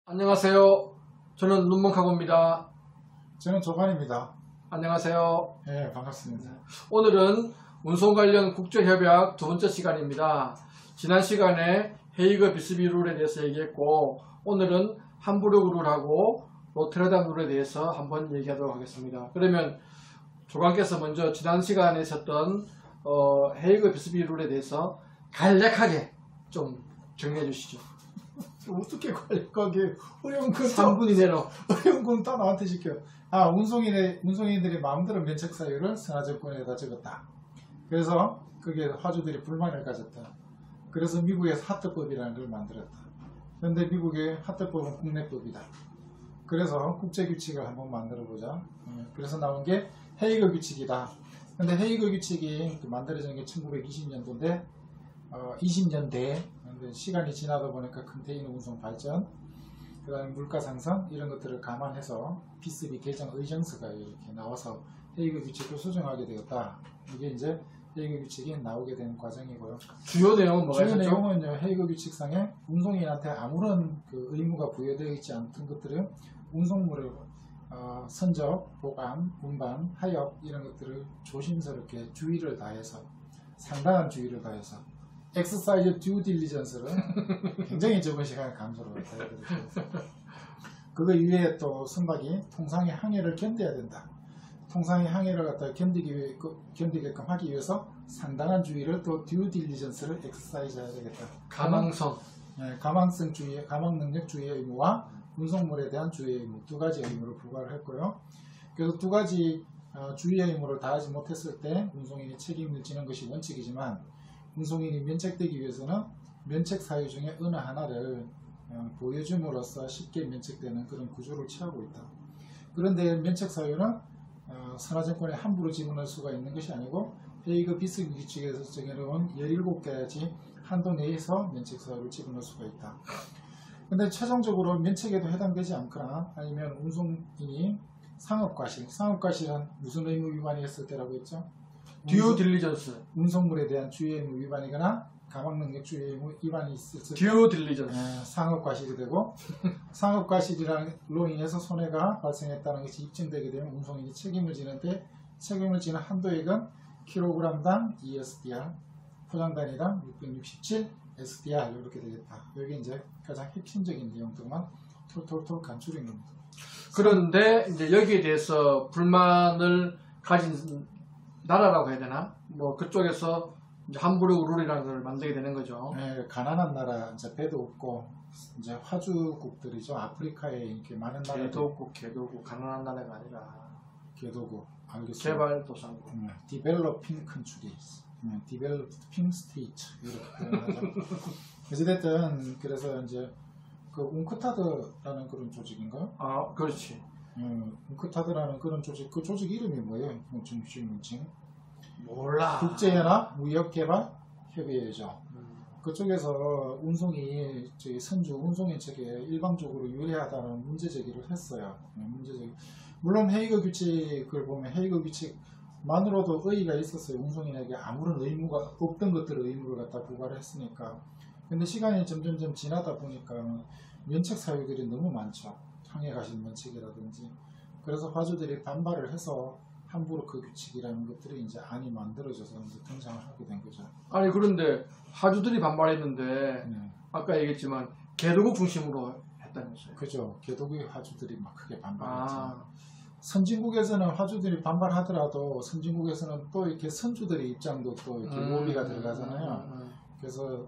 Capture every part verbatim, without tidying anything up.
안녕하세요. 저는 눈먼카고입니다. 저는 조관입니다. 안녕하세요. 네, 반갑습니다. 오늘은 운송 관련 국제협약 두 번째 시간입니다. 지난 시간에 헤이그 비스비 룰에 대해서 얘기했고, 오늘은 함부르크 룰하고 로테르담 룰에 대해서 한번 얘기하도록 하겠습니다. 그러면 조관께서 먼저 지난 시간에 있었던 어, 헤이그 비스비 룰에 대해서 간략하게 좀 정리해 주시죠. 어떻게 관리하게 어려운 건 삼 분 이내로. 어려운 건 다 나한테 시켜. 아, 운송인의 운송인들이 마음대로 면책 사유를 선화증권에다 적었다. 그래서 그게 화주들이 불만을 가졌다. 그래서 미국에서 하트법이라는 걸 만들었다. 그런데 미국의 하트법은 국내법이다. 그래서 국제규칙을 한번 만들어 보자. 그래서 나온 게 헤이그 규칙이다. 근데 헤이그 규칙이 만들어진 게 천구백이십 년도인데 어, 이십 년대에 시간이 지나다 보니까 컨테이너 운송 발전, 그 다음에 물가 상승 이런 것들을 감안해서 비스비 개정 의정서가 이렇게 나와서 헤이그 규칙을 수정하게 되었다. 이게 이제 헤이그 규칙이 나오게 되는 과정이고요. 주요 내용은 뭐가 주요 있었죠? 내용은 헤이그 규칙상에 운송인한테 아무런 그 의무가 부여되어 있지 않던 것들은 운송물을 어, 선적, 보관, 운반, 하역 이런 것들을 조심스럽게 주의를 다해서 상당한 주의를 다해서 엑서사이즈 듀 딜리전스를 굉장히 적은 시간에 감소를 해드렸습니다. 그거 이외에 또 선박이 통상의 항해를 견뎌야 된다. 통상의 항해를 갖다 견디기 위해, 견디게끔 하기 위해서 상당한 주의를 또 듀 딜리전스를 엑서사이즈 해야 되겠다. 가망성. 네, 가망성 주의, 가망 능력 주의의 의무와 운송물에 대한 주의의 의무 두 가지 의무를 부과를 했고요. 그래서 두 가지 어, 주의의 의무를 다하지 못했을 때 운송인이 책임을 지는 것이 원칙이지만 운송인이 면책되기 위해서는 면책 사유 중에 어느 하나를 보여줌으로써 쉽게 면책되는 그런 구조를 취하고 있다. 그런데 면책 사유는 어, 선화증권에 함부로 집어넣을 수가 있는 것이 아니고 헤이그 비스비 규칙에서 정해놓은 열일곱 가지 한도 내에서 면책 사유를 집어넣을 수가 있다. 근데 최종적으로 면책에도 해당되지 않거나 아니면 운송인이 상업과실, 상업과실은 무슨 의무 위반이 했을 때라고 했죠? 듀 딜리전스. 운송물에 대한 주의 의무 위반이거나 가망능력 주의 의무 위반이 있을 때 듀 딜리전스. 상업과실이 되고 상업과실이로 인해서 손해가 발생했다는 것이 입증되게 되면 운송인이 책임을 지는데 책임을 지는 한도액은 킬로그램당 이 에스디알, 포장단위당 육백육십칠 에스디알 이렇게 되겠다. 여기 이제 가장 핵심적인 내용들만 톨톨톨 간추린 겁니다. 그런데 이제 여기에 대해서 불만을 가진 나라라고 해야 되나? 뭐 그쪽에서 이제 함부르크 룰이라는 걸 만들게 되는 거죠. 네, 가난한 나라, 이제 배도 없고 이제 화주국들이죠. 아프리카에 이렇게 많은 나라들. 개도국, 개도국, 가난한 나라가 아니라 개도국, 알겠습니다. 개발도상국. 음, Developing Countries, 음, Developing State 이렇게 표현하죠. 어찌됐든 그래서 이제 그 웅크타드라는 그런 조직인가요? 아, 그렇지. 음, 웅크타드라는 그런 조직, 그 조직 이름이 뭐예요? 정식 명칭? 몰라. 국제연합 무역개발협의회죠. 음. 그쪽에서 운송이 저희 선주 운송인 측에 일방적으로 유리하다는 문제 제기를 했어요. 문제 제기. 물론 헤이그 규칙을 보면 헤이그 규칙만으로도 의의가 있었어요. 운송인에게 아무런 의무가 없던 것들을 의무를 갖다 부과를 했으니까. 근데 시간이 점점점 지나다 보니까 면책 사유들이 너무 많죠. 항해 가신 면책이라든지. 그래서 화주들이 반발을 해서 함부르크 규칙이라는 것들이 이제 안이 만들어져서 이제 등장을 하게 된 거죠. 아니 그런데 하주들이 반발했는데 네. 아까 얘기했지만 개도국 중심으로 했다면서요. 그죠. 개도국의 화주들이 막 크게 반발했죠. 아. 선진국에서는 화주들이 반발하더라도 선진국에서는 또 이렇게 선주들의 입장도 또 이렇게 음, 로비가 들어가잖아요. 음, 음. 그래서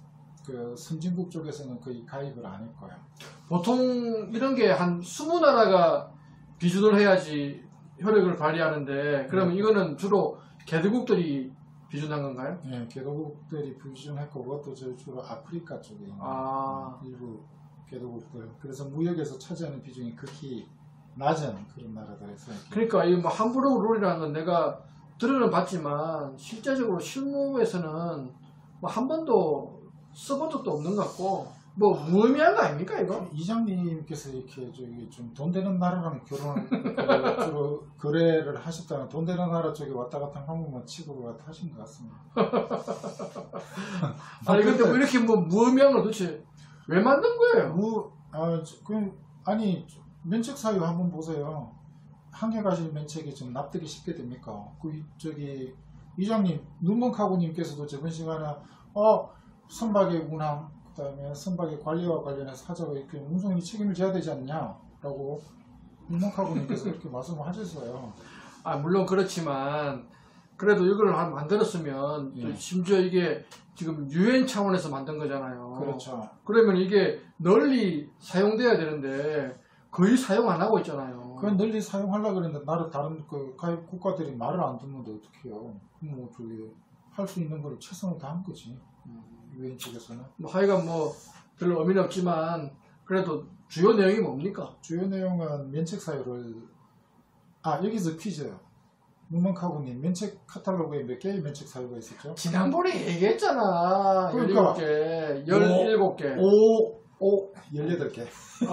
그 선진국 쪽에서는 거의 가입을 안 했고요. 보통 이런 게 한 이십 나라가 비준을 해야지 효력을 발휘하는데 그러면 네. 이거는 주로 개도국들이 비준한 건가요? 네, 개도국들이 비준했고 그것도 저 주로 아프리카 쪽에 있는 아. 일부 개도국들. 그래서 무역에서 차지하는 비중이 극히 낮은 그런 나라들에서. 그러니까 이 뭐 함부르크 룰이라는 건 내가 들어는 봤지만 실제적으로 실무에서는 뭐 한 번도 써본 적도 없는 것 같고 뭐 무의미한 거 아닙니까 이거? 이장님께서 이렇게 저기 좀 돈 되는 나라랑 결혼 그, 주로 거래를 하셨다면 돈 되는 나라 쪽에 왔다 갔다 한국만 치고 갔다 하신 것 같습니다. 아니 근데 뭐 이렇게 뭐 무의미한 걸 도대체 왜 만든 거예요? 무, 아, 저- 그, 아니, 면책 사유 한번 보세요. 한계가실 면책이 좀 납득이 쉽게 됩니까? 그, 이- 저기, 이장님, 눈먼카고님께서도 저번 시간에, 어, 선박의 운항, 그 다음에 선박의 관리와 관련해서 하자고 이렇게 운송인이 책임을 져야 되지 않냐? 라고 눈먼카고님께서 그렇게 말씀을 하셨어요. 아, 물론 그렇지만 그래도 이걸 한- 만들었으면 또 예. 심지어 이게 지금 유엔 차원에서 만든 거잖아요. 그렇죠. 그러면 이게 널리 사용돼야 되는데 거의 사용 안 하고 있잖아요. 그건 널리 사용하려고 그랬는데, 나를 다른 그 가입 국가들이 말을 안 듣는데 어떡해요. 뭐, 저기, 할 수 있는 걸 최선을 다한 거지. 유엔 측에서는. 뭐 하여간 뭐 별로 의미는 없지만 그래도 주요 내용이 뭡니까? 주요 내용은 면책 사유를, 아, 여기서 퀴즈예요. 문명카고님, 면책 카탈로그에 몇 개의 면책 사유가 있었죠? 지난번에 얘기했잖아. 그러니까. 열일곱 개, 열일곱 개. 오, 오, 열여덟 개.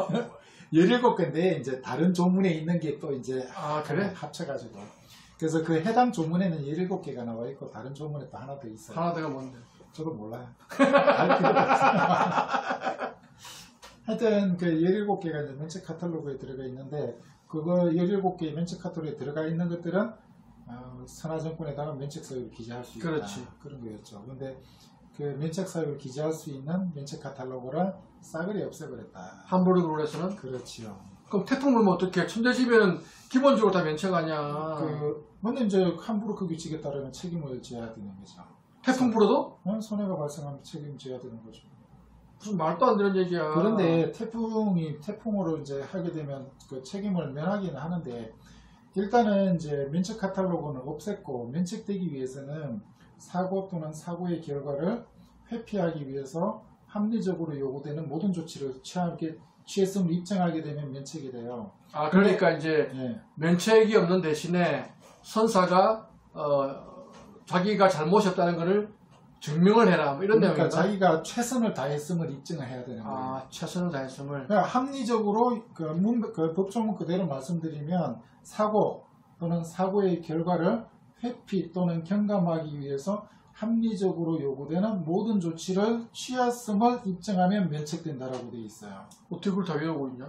열일곱 개인데, 이제 다른 조문에 있는 게 또 이제 아, 그래? 합쳐가지고. 그래서 그 해당 조문에는 열일곱 개가 나와 있고, 다른 조문에 또 하나 더 있어요. 하나 더가 뭔데? 저도 몰라요. 알 필요가 없어요. 하여튼 그 열일곱 개가 이제 면책 카탈로그에 들어가 있는데, 그거 열일곱 개의 면책 카탈로그에 들어가 있는 것들은 어, 선화증권에다가 면책 사유를 기재할 수 있다. 그렇지. 그런 거였죠. 근데 그 면책 사유를 기재할 수 있는 면책 카탈로그를 싸그리 없애버렸다. 함부르크 룰에서는? 그렇지요. 그럼 태풍 불면 어떻게? 천재지변은 기본적으로 다 면책 아니야. 그 근데 이제 함부르크 규칙에 따르면 책임을 져야 되는 거죠. 태풍 불어도? 어, 손해가 발생하면 책임져야 되는 거죠. 무슨 말도 안 되는 얘기야. 그런데 태풍이 태풍으로 이제 하게 되면 그 책임을 면하기는 하는데, 일단은 이제 면책 카탈로그는 없앴고, 면책되기 위해서는 사고 또는 사고의 결과를 회피하기 위해서 합리적으로 요구되는 모든 조치를 취하게 취했음을 입증하게 되면 면책이 돼요. 아, 그러니까 이제 예. 면책이 없는 대신에 선사가 어, 자기가 잘못이었다는 것을 증명을 해라. 뭐 이런 그러니까 내용인가? 자기가 최선을 다했음을 입증을 해야 되는 거예요. 아, 최선을 다했음을. 그러니까 합리적으로 그, 문, 그 법조문 그대로 말씀드리면, 사고 또는 사고의 결과를 회피 또는 경감하기 위해서 합리적으로 요구되는 모든 조치를 취했음을 입증하면 면책된다라고 되어 있어요. 어떻게 그걸 다 외우고 있냐?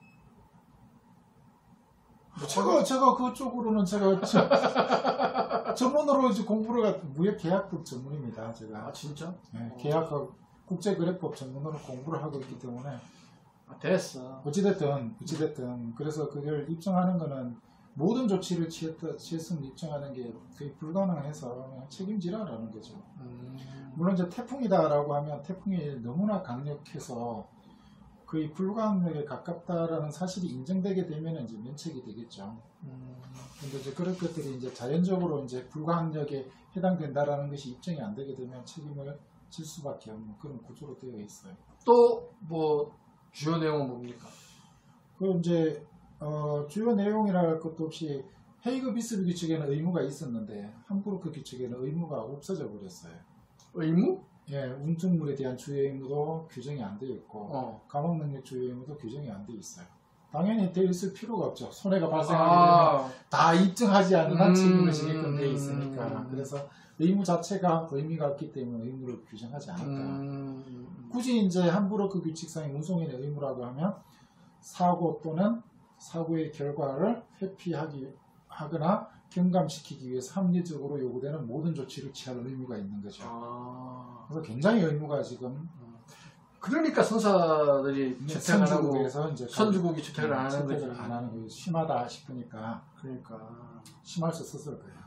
제가 제가 그쪽으로는 제가 저- 전문으로 이제 공부를 가 무역계약법 전문입니다. 제가 아, 진짜? 네, 계약과 국제거래법 전문으로 공부를 하고 있기 때문에, 아, 됐어. 어찌됐든 어찌됐든 그래서 그걸 입증하는 거는 모든 조치를 취했다, 취했음을 입증하는 게 거의 불가능해서 그냥 책임지라라는 거죠. 음, 물론 이제 태풍이다라고 하면 태풍이 너무나 강력해서 거의 불가항력에 가깝다라는 사실이 인정되게 되면 이제 면책이 되겠죠. 음, 근데 이제 그런 것들이 이제 자연적으로 이제 불가항력에 해당된다라는 것이 입증이 안 되게 되면 책임을 질 수밖에 없는 그런 구조로 되어 있어요. 또 뭐 주요 내용은 뭡니까? 그 이제 어, 주요 내용이라 할 것도 없이 헤이그 비스비 규칙에는 의무가 있었는데 함부르크 규칙에는 의무가 없어져 버렸어요. 의무? 예, 운송물에 대한 주요 의무도 규정이 안 되어 있고, 어. 감옥 능력 주요 의무도 규정이 안 되어 있어요. 당연히 되어 있을 필요가 없죠. 손해가 발생하게 아, 되면 다 입증하지 않은 한 음, 책임을 지게끔 되어 있으니까. 음. 그래서 의무 자체가 의미가 없기 때문에 의무를 규정하지 않았다. 음, 굳이 이제 함부르크 규칙상의 운송인의 의무라고 하면 사고 또는 사고의 결과를 회피하기 하거나 경감시키기 위해서 합리적으로 요구되는 모든 조치를 취할 의무가 있는 거죠. 아, 그래서 굉장히 의무가 지금 그러니까 선사들이 채택 안 하고 선주국에서 이제 선주국이 채택을 안 하는 채택을 거지. 안 하는 거예요. 심하다 싶으니까 그러니까. 심할 수 있었을 거예요.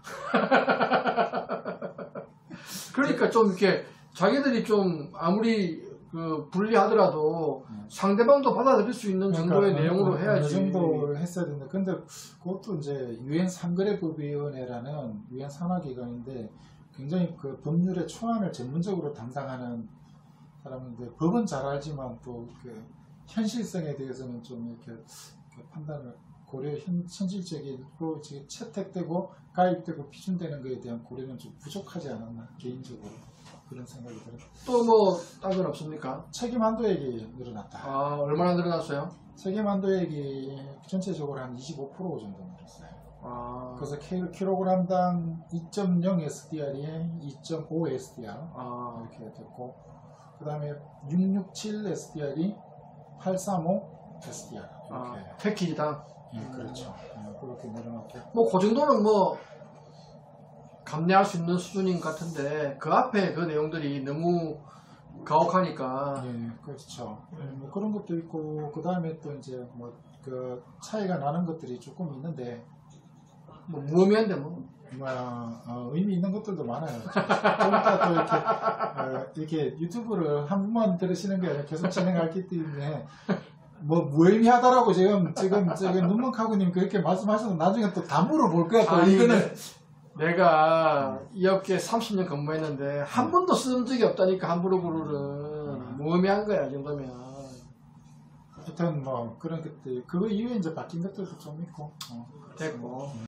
그러니까 좀 이렇게 자기들이 좀 아무리 그 불리하더라도 네. 상대방도 받아들일 수 있는 정도의 그러니까 내용으로 어느 해야지. 정도 했어야 되는데, 근데 그것도 이제 유엔 상거래법위원회라는 유엔 산하기관인데 굉장히 그 법률의 초안을 전문적으로 담당하는 사람인데, 법은 잘 알지만 또 그 현실성에 대해서는 좀 이렇게 그 판단을 고려 현, 현실적이고 지금 채택되고 가입되고批准되는 것에 대한 고려는 좀 부족하지 않았나 개인적으로 그런 생각이 들어요. 또 뭐 딴 건 없습니까? 책임 한도액이 늘어났다. 아, 얼마나 늘어났어요? 책임 한도액이 전체적으로 한 이십오 퍼센트 정도 늘었어요. 아, 그래서 킬로그램당 이 점 영 에스디알에 이 점 오 에스디알 아, 이렇게 됐고, 그 다음에 육백육십칠 에스디알이 팔삼오 에스디알 아, 이렇게. 패키지당. 예, 그렇죠. 예, 그렇게 내려놓게. 뭐 그 정도는 뭐 감내할 수 있는 수준인 것 같은데 그 앞에 그 내용들이 너무 가혹하니까. 예, 그렇죠. 예, 뭐 그런 것도 있고 그 다음에 또 이제 뭐 그 차이가 나는 것들이 조금 있는데 뭐 무의미한데 뭐. 뭐 어, 의미 있는 것들도 많아요. 좀 이따 또 이렇게 어, 이렇게 유튜브를 한 번만 들으시는 게 아니라 계속 진행하기 때문에 뭐 무의미하다라고 지금 지금 지금 눈먼카구님 그렇게 말씀하셔서 나중에 또 다 물어볼 거야. 또 아니, 이거는 내가 이 업계에 삼십 년 근무했는데 한 번도 쓴 적이 없다니까 함부로 그루는. 무의미한 거야 이 정도면. 하여튼 뭐 그런 것들 그거 이후에 이제 바뀐 것들도 좀 있고 어, 됐고.